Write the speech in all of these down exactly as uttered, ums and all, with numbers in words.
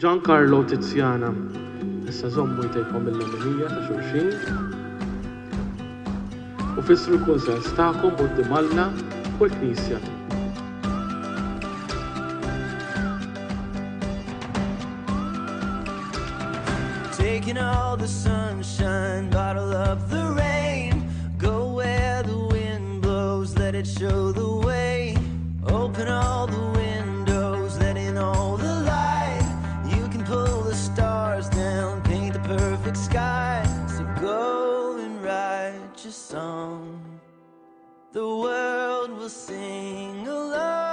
Giancarlo Tiziana. Issa żommu jtejkom il-leminija ta' xulxin. U fissru l-kunsens tagħkom quddiem Alla u l-Knisja. Taking all the sunshine, bottle up the rain. Go where the wind blows, let it show the way. Open all the windows, let in all the light. You can pull the stars down, paint the perfect sky. So go and write your song. The world will sing along.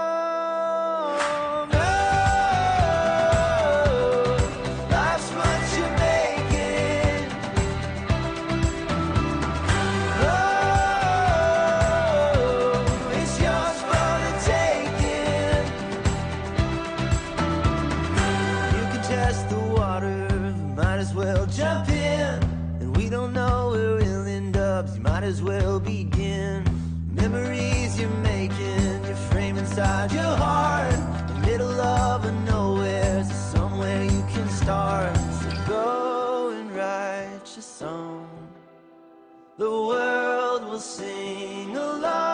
Test the water, might as well jump in. And we don't know where we'll end up, so you might as well begin. Memories you're making, you frame inside your heart. The middle of a nowhere, so somewhere you can start. So go and write your song. The world will sing along.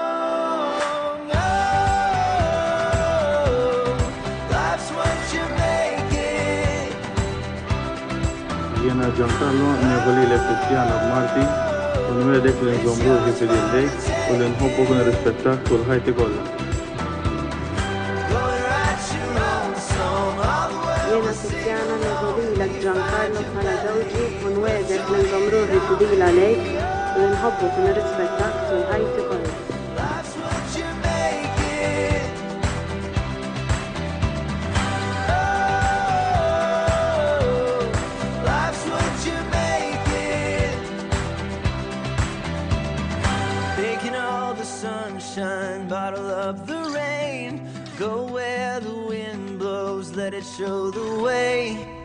Jiena Giancarlo nevoli Tiziana b'Marti u nwedek li nżomm ruħi f'idejk u li nħobbok u nirrispettak tul ħajti kollha. Jiena Tiziana nevolilek Giancarlo bħala żewġi u nwedek li nżomm ruħi f'idejk għalejk u li nħobbok u nirrispettak tul ħajti kollha. Sunshine, bottle up the rain. Go where the wind blows, let it show the way.